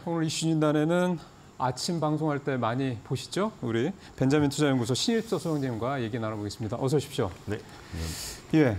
오늘 이슈 진단에는 아침 방송할 때 많이 보시죠? 우리 벤자민 투자연구소 신일섭 소장님과 얘기 나눠보겠습니다. 어서 오십시오. 네. 예.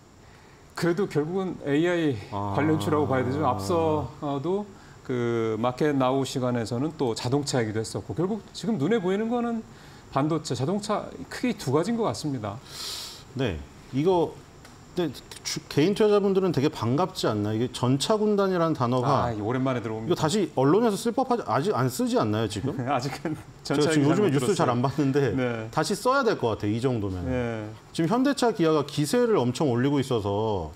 그래도 결국은 AI 관련주라고 봐야 되죠. 앞서도 그 마켓 나우 시간에서는 또 자동차 얘기도 했었고 결국 지금 눈에 보이는 거는 반도체, 자동차 크게 두 가지인 것 같습니다. 네. 이거 근데 개인 투자자분들은 되게 반갑지 않나요? 이게 전차군단이라는 단어가 오랜만에 들어옵니다. 이거 다시 언론에서 쓸 법하지 아직 안 쓰지 않나요 지금? 아직은 제가 지금 요즘에 뉴스 잘 안 봤는데 네. 다시 써야 될 것 같아요. 이 정도면. 네. 지금 현대차, 기아가 기세를 엄청 올리고 있어서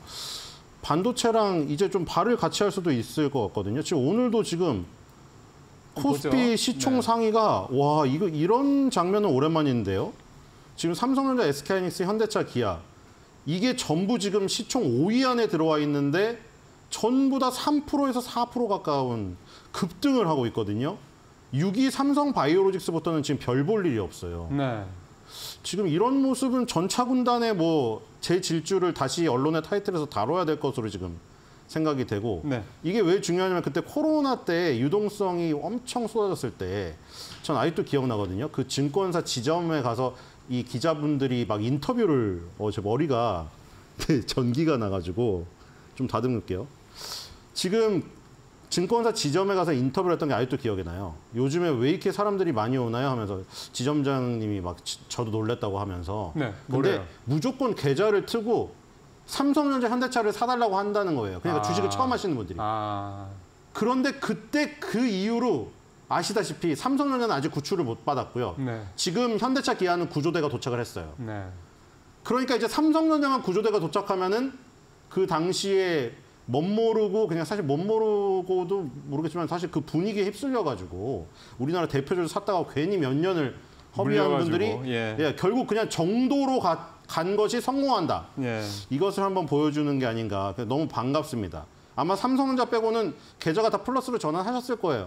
반도체랑 이제 좀 발을 같이 할 수도 있을 것 같거든요. 지금 오늘도 지금 코스피 보죠. 시총 네. 상위가 와 이거 이런 장면은 오랜만인데요. 지금 삼성전자, SK하이닉스, 현대차, 기아 이게 전부 지금 시총 5위 안에 들어와 있는데 전부 다 3%에서 4% 가까운 급등을 하고 있거든요. 6위 삼성바이오로직스부터는 지금 별 볼 일이 없어요. 네. 지금 이런 모습은 전차군단의 뭐 재질주를 다시 언론의 타이틀에서 다뤄야 될 것으로 지금 생각이 되고 네. 이게 왜 중요하냐면 그때 코로나 때 유동성이 엄청 쏟아졌을 때 전 아직도 기억나거든요. 그 증권사 지점에 가서 이 기자분들이 막 인터뷰를 제 머리가 전기가 나가지고 좀 다듬을게요. 지금 증권사 지점에 가서 인터뷰를 했던 게 아직도 기억이 나요. 요즘에 왜 이렇게 사람들이 많이 오나요? 하면서 지점장님이 막 저도 놀랬다고 하면서 네, 근데 뭐래요? 무조건 계좌를 트고 삼성전자, 현대차를 사달라고 한다는 거예요. 그러니까 주식을 처음 하시는 분들이. 그런데 그때 그 이후로 아시다시피 삼성전자는 아직 구출을 못 받았고요. 네. 지금 현대차, 기아는 구조대가 도착을 했어요. 네. 그러니까 이제 삼성전자만 구조대가 도착하면은 그 당시에 멋모르고 그냥 사실 멋모르고도 모르겠지만 사실 그 분위기에 휩쓸려가지고 우리나라 대표적으로 샀다가 괜히 몇 년을 허비한 분들이 예, 결국 그냥 정도로 간 것이 성공한다. 예. 이것을 한번 보여주는 게 아닌가. 너무 반갑습니다. 아마 삼성전자 빼고는 계좌가 다 플러스로 전환하셨을 거예요.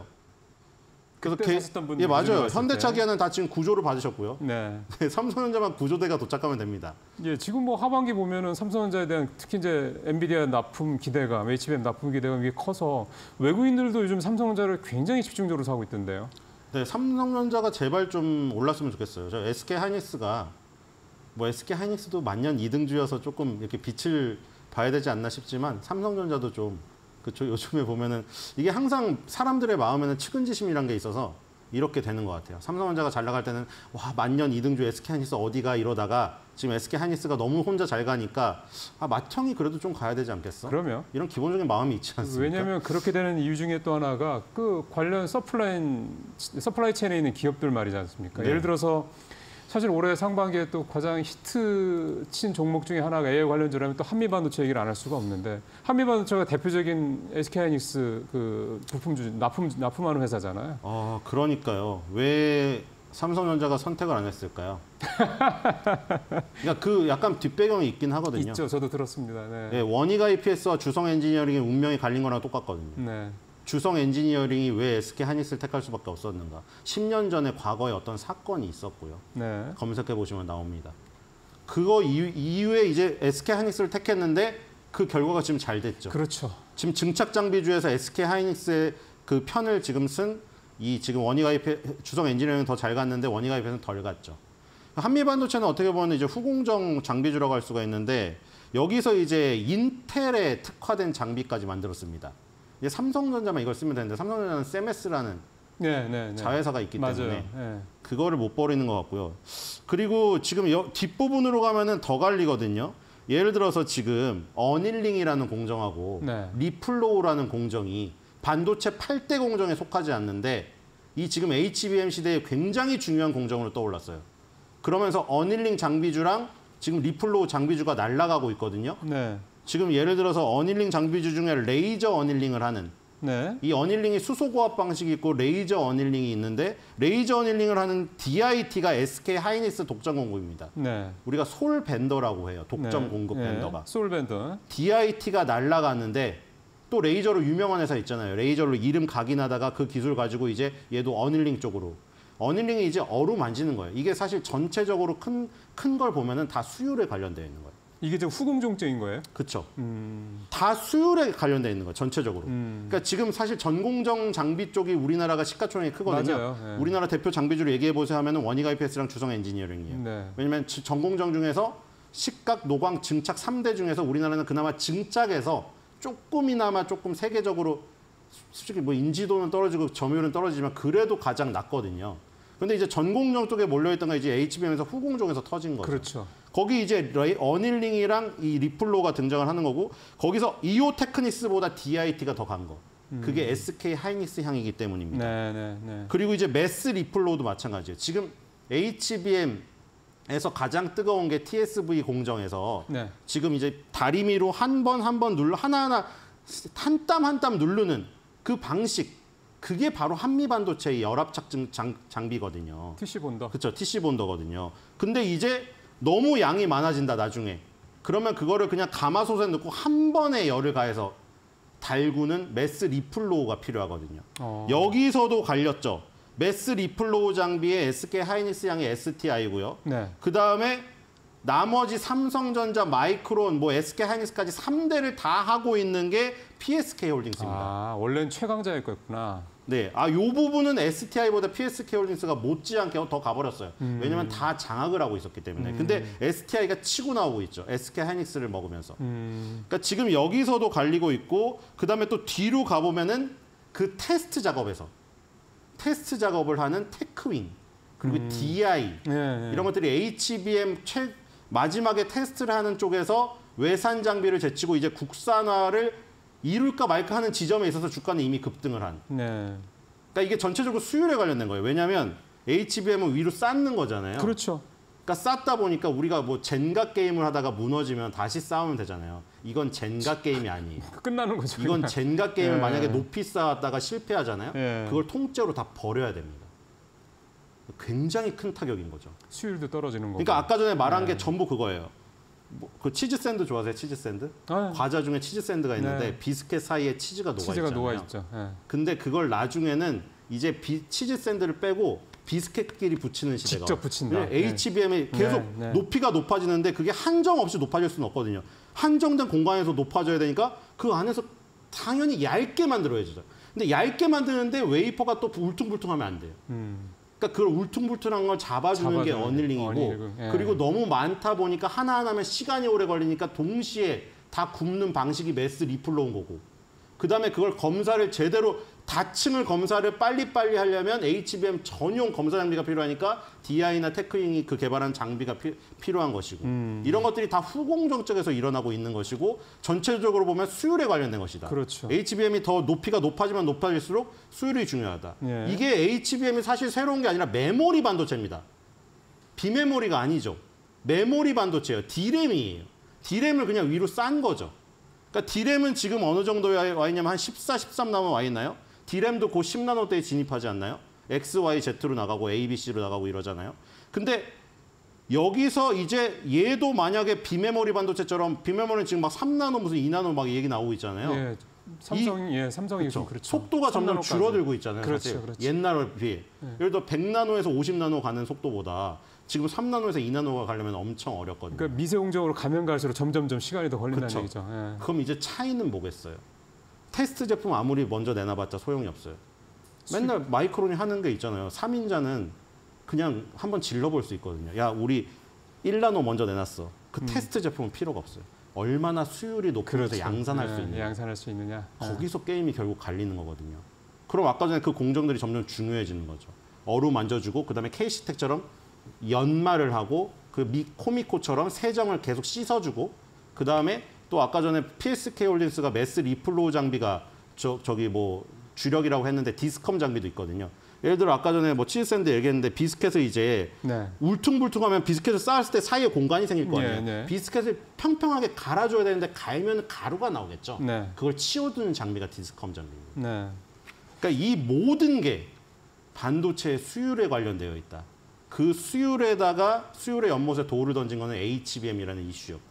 그래서 사셨던 분들 예, 맞아요. 현대차, 때. 기아는 다 지금 구조를 받으셨고요. 네. 삼성전자만 구조대가 도착하면 됩니다. 예, 지금 뭐 하반기 보면은 삼성전자에 대한 특히 이제 엔비디아 납품 기대감, HBM 납품 기대감이 커서 외국인들도 요즘 삼성전자를 굉장히 집중적으로 사고 있던데요. 네, 삼성전자가 제발 좀 올랐으면 좋겠어요. 저 SK하이닉스가 뭐 SK하이닉스도 만년 2등주여서 조금 이렇게 빛을 봐야 되지 않나 싶지만 삼성전자도 좀 그렇죠. 요즘에 보면은 이게 항상 사람들의 마음에는 측은지심이란 게 있어서 이렇게 되는 것 같아요. 삼성전자가 잘 나갈 때는 와 만년 2등주 SK하이닉스 어디가 이러다가 지금 SK하이닉스가 너무 혼자 잘 가니까 맏형이 그래도 좀 가야 되지 않겠어? 그러면 이런 기본적인 마음이 있지 않습니까? 왜냐하면 그렇게 되는 이유 중에 또 하나가 그 관련 서플라이 체인에 있는 기업들 말이지 않습니까? 네. 예를 들어서 사실 올해 상반기에 또 가장 히트 친 종목 중에 하나가 AI 관련주라면 또 한미반도체 얘기를 안 할 수가 없는데 한미반도체가 대표적인 SK하이닉스 그 부품주 납품하는 회사잖아요. 그러니까요. 왜 삼성전자가 선택을 안 했을까요? 그러니까 그 약간 뒷배경이 있긴 하거든요. 있죠. 저도 들었습니다. 네. 네, 원희가 EPS와 주성 엔지니어링의 운명이 갈린 거랑 똑같거든요. 네. 주성 엔지니어링이 왜 SK하이닉스를 택할 수밖에 없었는가? 10년 전에 과거에 어떤 사건이 있었고요. 네. 검색해 보시면 나옵니다. 그거 이후에 이제 SK하이닉스를 택했는데 그 결과가 지금 잘 됐죠. 그렇죠. 지금 증착 장비주에서 SK하이닉스의 그 편을 지금 쓴 이 지금 원희가 주성 엔지니어링은 더 잘 갔는데 원희가 EPS는 덜 갔죠. 한미반도체는 어떻게 보면 이제 후공정 장비주라고 할 수가 있는데 여기서 이제 인텔에 특화된 장비까지 만들었습니다. 이제 삼성전자만 이걸 쓰면 되는데 삼성전자는 세메스라는 자회사가 있기 때문에 그거를 못 버리는 것 같고요. 그리고 지금 뒷부분으로 가면은 더 갈리거든요. 예를 들어서 지금 어닐링이라는 공정하고 리플로우라는 공정이 반도체 8대 공정에 속하지 않는데 이 지금 HBM 시대에 굉장히 중요한 공정으로 떠올랐어요. 그러면서 어닐링 장비주랑 지금 리플로우 장비주가 날아가고 있거든요. 네. 지금 예를 들어서 어닐링 장비주 중에 레이저 어닐링을 하는 이 어닐링이 수소고압 방식이 있고 레이저 어닐링이 있는데 레이저 어닐링을 하는 DIT가 SK하이닉스 독점 공급입니다. 우리가 솔 벤더라고 해요. 독점 공급 벤더가. 솔 벤더. DIT가 날아갔는데 또 레이저로 유명한 회사 있잖아요. 레이저로 이름 각인하다가 그 기술 가지고 이제 얘도 어닐링 쪽으로. 어닐링이 이제 어루만지는 거예요. 이게 사실 전체적으로 큰 걸 보면은 다 수율에 관련되어 있는 거예요. 이게 좀 후공정적인 거예요? 그렇죠. 다 수율에 관련돼 있는 거예요. 전체적으로. 음. 그러니까 지금 사실 전공정 장비 쪽이 우리나라가 시가총액이 크거든요. 맞아요. 예. 우리나라 대표 장비주를 얘기해 보세요 하면은 원익 IPS랑 주성 엔지니어링이에요. 네. 왜냐면 전공정 중에서 식각, 노광, 증착 3대 중에서 우리나라는 그나마 증착에서 조금이나마 조금 세계적으로 솔직히 뭐 인지도는 떨어지고 점유율은 떨어지지만 그래도 가장 낮거든요. 근데 이제 전공정 쪽에 몰려있던 게 이제 HBM에서 후공정에서 터진 거죠. 그렇죠. 거기 이제 어닐링이랑 이 리플로가 등장을 하는 거고 거기서 이오 테크닉스보다 DIT가 더 간 거. 그게 SK 하이닉스 향이기 때문입니다. 네, 네, 네. 그리고 이제 매스 리플로도 마찬가지예요. 지금 HBM에서 가장 뜨거운 게 TSV 공정에서 네. 지금 이제 다리미로 한 번 눌러 하나하나 한 땀 한 땀 누르는 그 방식 그게 바로 한미반도체의 열압착 장비거든요. TC 본더. 그렇죠. TC 본더거든요. 근데 이제 너무 양이 많아진다 나중에. 그러면 그거를 그냥 가마솥에 넣고 한 번에 열을 가해서 달구는 매스 리플로우가 필요하거든요. 여기서도 갈렸죠. 매스 리플로우 장비의 SK 하이닉스 양의 STI고요. 네. 그다음에 나머지 삼성전자, 마이크론, 뭐 SK 하이닉스까지 3대를 다 하고 있는 게 PSK 홀딩스입니다. 아, 원래는 최강자일 거였구나. 네, 요 부분은 STI보다 PSK 홀딩스가 못지않게 더 가버렸어요. 왜냐면 다 장악을 하고 있었기 때문에. 근데 STI가 치고 나오고 있죠. SK 하이닉스를 먹으면서. 그러니까 지금 여기서도 갈리고 있고, 그 다음에 또 뒤로 가보면은 그 테스트 작업을 하는 테크윙, 그리고 DI, 네, 이런 것들이 HBM 마지막에 테스트를 하는 쪽에서 외산 장비를 제치고 이제 국산화를 이룰까 말까 하는 지점에 있어서 주가는 이미 급등을 한. 네. 그러니까 이게 전체적으로 수율에 관련된 거예요. 왜냐하면 HBM은 위로 쌓는 거잖아요. 그렇죠. 그러니까 쌓다 보니까 우리가 뭐 젠가 게임을 하다가 무너지면 다시 쌓으면 되잖아요. 이건 젠가 게임이 아니에요. 끝나는 거죠. 이건 그냥. 젠가 게임을 예. 만약에 높이 쌓았다가 실패하잖아요. 예. 그걸 통째로 다 버려야 됩니다. 굉장히 큰 타격인 거죠. 수율도 떨어지는 거고. 그러니까 아까 전에 말한 네. 게 전부 그거예요. 그 치즈 샌드 좋아하세요? 치즈 샌드? 아, 과자 중에 치즈 샌드가 있는데 네. 비스켓 사이에 치즈가 녹아 치즈가 있잖아요. 녹아 있죠. 예. 근데 그걸 나중에는 이제 치즈 샌드를 빼고 비스켓끼리 붙이는 시대가 직접 붙인다. 네. HBM이 계속 네. 높이가 높아지는데 그게 한정 없이 높아질 수는 없거든요. 한정된 공간에서 높아져야 되니까 그 안에서 당연히 얇게 만들어야죠. 근데 얇게 만드는데 웨이퍼가 또 울퉁불퉁하면 안 돼요. 그러니까 그걸 울퉁불퉁한 걸 잡아주는 게 어닐링이고 예. 그리고 너무 많다 보니까 하나하나면 시간이 오래 걸리니까 동시에 다 굽는 방식이 매스 리플로운 거고 그다음에 그걸 검사를 제대로 다층을 검사를 빨리빨리 하려면 HBM 전용 검사 장비가 필요하니까 DI나 테크윙이 그 개발한 장비가 필요한 것이고 이런 것들이 다 후공정 쪽에서 일어나고 있는 것이고 전체적으로 보면 수율에 관련된 것이다. 그렇죠. HBM이 더 높이가 높아지면 높아질수록 수율이 중요하다. 예. 이게 HBM이 사실 새로운 게 아니라 메모리 반도체입니다. 비메모리가 아니죠. 메모리 반도체예요. D램이에요. D램을 그냥 위로 싼 거죠. 그러니까 D램은 지금 어느 정도에 와 있냐면 한 14, 13나노 와 있나요? D램도 곧 10나노대에 진입하지 않나요? X, Y, Z로 나가고 A, B, C로 나가고 이러잖아요. 근데 여기서 이제 얘도 만약에 비메모리 반도체처럼 비메모리는 지금 막 3나노 무슨 2나노 막 얘기 나오고 있잖아요. 예. 삼성이 좀 그렇죠. 속도가 점점 3나노까지. 줄어들고 있잖아요. 그렇죠, 사실. 그렇죠. 옛날에 비해. 예를 들어 100나노에서 50나노 가는 속도보다 지금 3나노에서 2나노가 가려면 엄청 어렵거든요. 그러니까 미세공정으로 가면 갈수록 점점점 시간이 더 걸린다는 그쵸. 얘기죠. 예. 그럼 이제 차이는 뭐겠어요? 테스트 제품 아무리 먼저 내놔봤자 소용이 없어요. 맨날 마이크론이 하는 게 있잖아요. 3인자는 그냥 한번 질러볼 수 있거든요. 야, 우리 1나노 먼저 내놨어. 그 테스트 제품은 필요가 없어요. 얼마나 수율이 높으면서 그렇죠. 양산할 예, 수 있느냐. 양산할 수 있느냐. 거기서 게임이 결국 갈리는 거거든요. 그럼 아까 전에 그 공정들이 점점 중요해지는 거죠. 어루 만져주고 그다음에 KC텍처럼 연마를 하고 그 코미코처럼 세정을 계속 씻어주고 그다음에 또 아까 전에 PSK 홀딩스가 매스 리플로우 장비가 저기 뭐 주력이라고 했는데 디스컴 장비도 있거든요. 예를 들어 아까 전에 뭐 치즈샌드 얘기했는데 비스켓을 이제 네. 울퉁불퉁하면 비스켓을 쌓았을 때 사이에 공간이 생길 거 아니에요. 네. 비스켓을 평평하게 갈아줘야 되는데 갈면 가루가 나오겠죠. 네. 그걸 치워두는 장비가 디스컴 장비입니다. 네. 그러니까 이 모든 게 반도체의 수율에 관련되어 있다. 그 수율에다가 수율의 연못에 돌을 던진 거는 HBM이라는 이슈였고.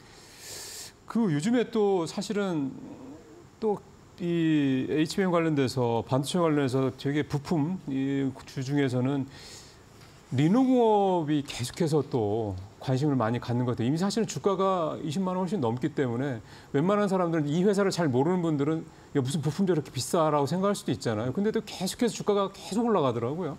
그 요즘에 또 사실은 또 이 HBM 관련돼서 반도체 관련해서 되게 부품 이 주중에서는 리노공업이 계속해서 또 관심을 많이 갖는 것 같아요. 이미 사실은 주가가 20만 원 훨씬 넘기 때문에 웬만한 사람들은 이 회사를 잘 모르는 분들은 야, 무슨 부품도 이렇게 비싸라고 생각할 수도 있잖아요. 근데 또 계속해서 주가가 계속 올라가더라고요.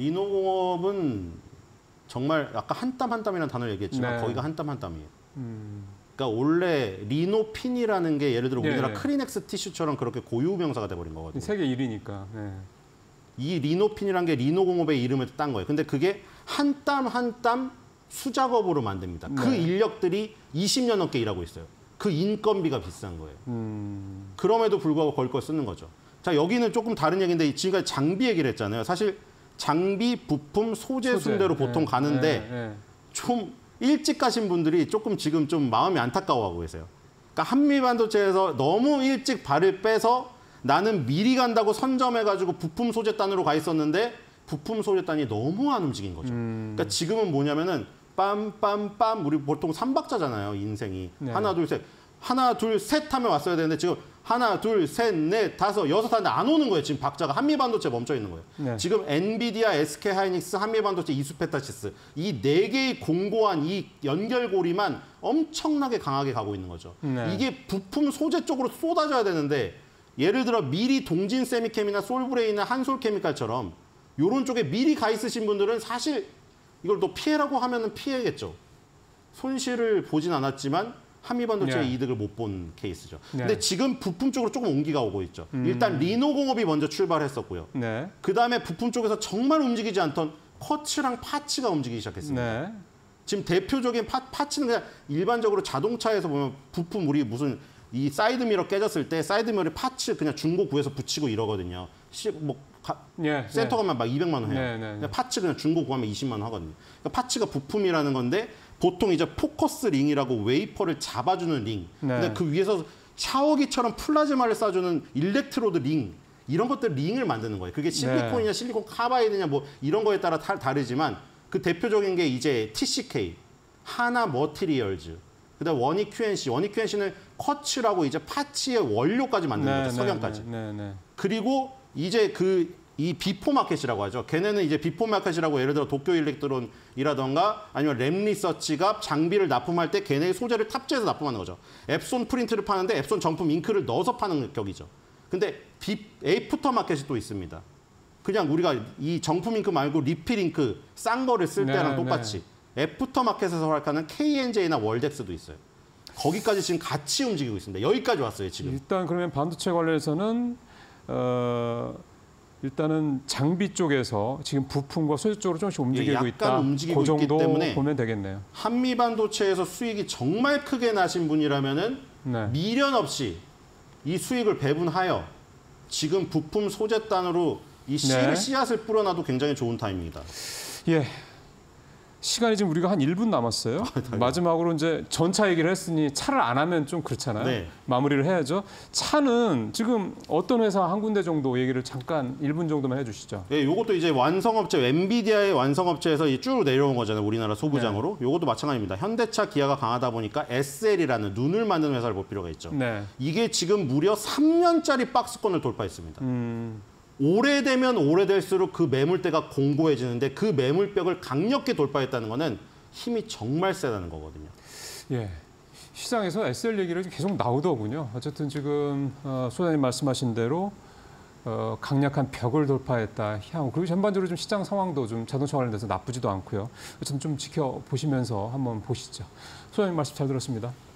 리노공업은 정말 아까 한 땀 한 땀이라는 단어를 얘기했지만 네. 거기가 한 땀 한 땀이에요. 그러니까 원래 리노핀이라는 게 예를 들어 우리나라 네, 네. 크리넥스 티슈처럼 그렇게 고유 명사가 돼버린 거거든요. 세계 1위니까. 네. 이 리노핀이라는 게 리노공업의 이름을 딴 거예요. 근데 그게 한 땀 한 땀 수작업으로 만듭니다. 그 네. 인력들이 20년 넘게 일하고 있어요. 그 인건비가 비싼 거예요. 그럼에도 불구하고 거기 걸 쓰는 거죠. 자, 여기는 조금 다른 얘기인데 지금까지 장비 얘기를 했잖아요. 사실 장비, 부품, 소재 순대로 보통 가는데 좀 일찍 가신 분들이 조금 지금 좀 마음이 안타까워하고 계세요. 그러니까 한미반도체에서 너무 일찍 발을 빼서 나는 미리 간다고 선점해가지고 부품 소재단으로 가 있었는데 부품 소재단이 너무 안 움직인 거죠. 그러니까 지금은 뭐냐면은 빰빰빰 우리 보통 3박자잖아요. 인생이. 네. 하나 둘 셋. 하나 둘 셋 하면 왔어야 되는데 지금 하나 둘 셋 넷 다섯 여섯 하는데 안 오는 거예요. 지금 박자가 한미반도체 멈춰 있는 거예요. 네. 지금 엔비디아, SK하이닉스, 한미반도체, 이수페타시스 이 네 개의 공고한 이 연결고리만 엄청나게 강하게 가고 있는 거죠. 네. 이게 부품 소재 쪽으로 쏟아져야 되는데 예를 들어 미리 동진 세미캠이나 솔브레인이나 한솔케미칼처럼 이런 쪽에 미리 가 있으신 분들은 사실 이걸 또 피해라고 하면은 피해겠죠. 손실을 보진 않았지만 한미반도체의 네. 이득을 못 본 케이스죠. 네. 근데 지금 부품 쪽으로 조금 옮기가 오고 있죠. 일단 리노공업이 먼저 출발했었고요. 네. 그다음에 부품 쪽에서 정말 움직이지 않던 쿼츠랑 파츠가 움직이기 시작했습니다. 네. 지금 대표적인 파츠는 그냥 일반적으로 자동차에서 보면 부품 우리 무슨 이 사이드미러 깨졌을 때 사이드미러 파츠 그냥 중고 구해서 붙이고 이러거든요. 센터 가면 막 200만 원 해요. 네. 파츠 그냥 중고 구하면 20만 원 하거든요. 그러니까 파츠가 부품이라는 건데 보통 이제 포커스 링이라고 웨이퍼를 잡아주는 링. 네. 근데 그 위에서 샤워기처럼 플라즈마를 쏴주는 일렉트로드 링. 이런 것들 링을 만드는 거예요. 그게 실리콘이냐 실리콘 카바이드냐 뭐 이런 거에 따라 다르지만 그 대표적인 게 이제 TCK, 하나 머티리얼즈, 그다음 원익 QNC. 원익 QNC는 쿼츠라고 이제 파츠의 원료까지 만드는 거죠. 석영까지. 그리고 이제 이 비포 마켓이라고 하죠. 걔네는 이제 비포 마켓이라고 예를 들어 도쿄 일렉트론이라던가 아니면 램리서치가 장비를 납품할 때 걔네의 소재를 탑재해서 납품하는 거죠. 앱손 프린트를 파는데 앱손 정품 잉크를 넣어서 파는 격이죠. 근데 애프터 마켓이 또 있습니다. 그냥 우리가 이 정품 잉크 말고 리필 잉크 싼 거를 쓸 때랑 똑같이 애프터 마켓에서 활약하는 KNJ나 월덱스도 있어요. 거기까지 지금 같이 움직이고 있습니다. 여기까지 왔어요, 지금. 일단 그러면 반도체 관련해서는 일단은 장비 쪽에서 지금 부품과 소재 쪽으로 조금씩 움직이고 있다. 움직이고 그 정도 있기 때문에 보면 되겠네요. 한미반도체에서 수익이 정말 크게 나신 분이라면은 미련 없이 이 수익을 배분하여 지금 부품 소재단으로 이 씨앗을 뿌려놔도 굉장히 좋은 타임입니다. 예. 시간이 지금 우리가 한 1분 남았어요. 마지막으로 이제 전차 얘기를 했으니 차를 안 하면 좀 그렇잖아요. 네. 마무리를 해야죠. 차는 지금 어떤 회사 한 군데 정도 얘기를 잠깐 1분 정도만 해주시죠. 네, 요것도 이제 완성업체, 엔비디아의 완성업체에서 쭉 내려온 거잖아요. 우리나라 소부장으로. 요것도 마찬가지입니다. 현대차, 기아가 강하다 보니까 SL이라는 눈을 만드는 회사를 볼 필요가 있죠. 네. 이게 지금 무려 3년짜리 박스권을 돌파했습니다. 오래되면 오래될수록 그 매물대가 공고해지는데 그 매물벽을 강력히 돌파했다는 거는 힘이 정말 세다는 거거든요. 예. 시장에서 SL 얘기를 계속 나오더군요. 어쨌든 지금 소장님 말씀하신 대로 강력한 벽을 돌파했다. 향후 그리고 전반적으로 좀 시장 상황도 좀 자동차 관련돼서 나쁘지도 않고요. 어쨌든 좀 지켜보시면서 한번 보시죠. 소장님 말씀 잘 들었습니다.